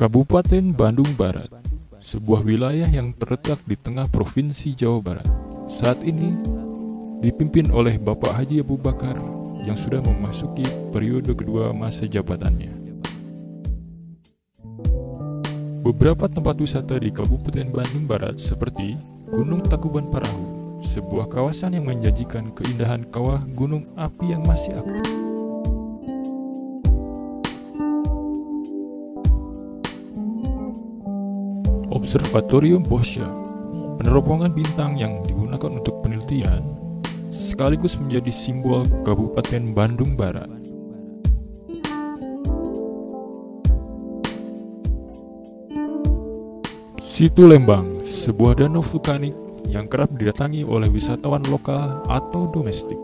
Kabupaten Bandung Barat, sebuah wilayah yang terletak di tengah Provinsi Jawa Barat, saat ini dipimpin oleh Bapak Haji Abu Bakar yang sudah memasuki periode kedua masa jabatannya. Beberapa tempat wisata di Kabupaten Bandung Barat seperti Gunung Tangkuban Parahu, sebuah kawasan yang menjanjikan keindahan kawah gunung api yang masih aktif. Observatorium Bosya, peneropongan bintang yang digunakan untuk penelitian, sekaligus menjadi simbol Kabupaten Bandung Barat. Situ Lembang, sebuah danau vulkanik yang kerap didatangi oleh wisatawan lokal atau domestik.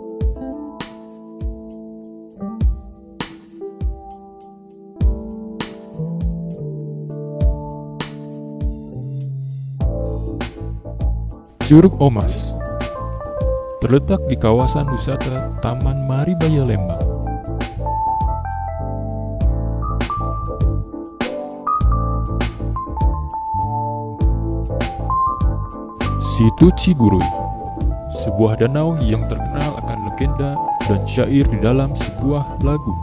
Curug Omas, terletak di kawasan wisata Taman Maribaya Lembang. Situ Ciburuy, sebuah danau yang terkenal akan legenda dan syair di dalam sebuah lagu.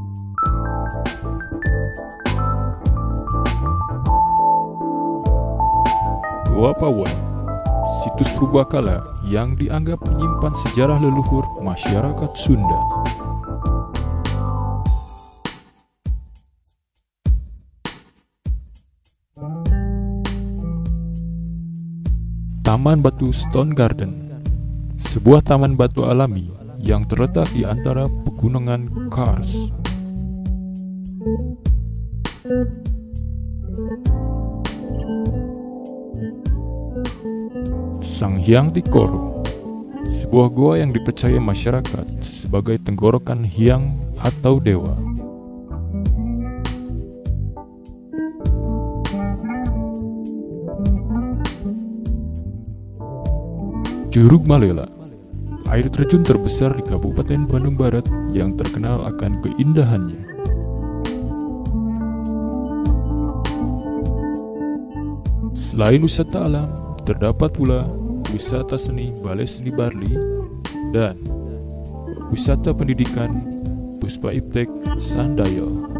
Goa Pawon, situs purbakala yang dianggap menyimpan sejarah leluhur masyarakat Sunda. Taman Batu Stone Garden, sebuah taman batu alami yang terletak di antara pegunungan Kars. Sanghyang Tikoro, sebuah goa yang dipercaya masyarakat sebagai tenggorokan hyang atau dewa. Curug Malela, air terjun terbesar di Kabupaten Bandung Barat yang terkenal akan keindahannya. Selain wisata alam, terdapat pula wisata seni Balai Seni Barli dan wisata pendidikan Puspa Iptek Sandayo.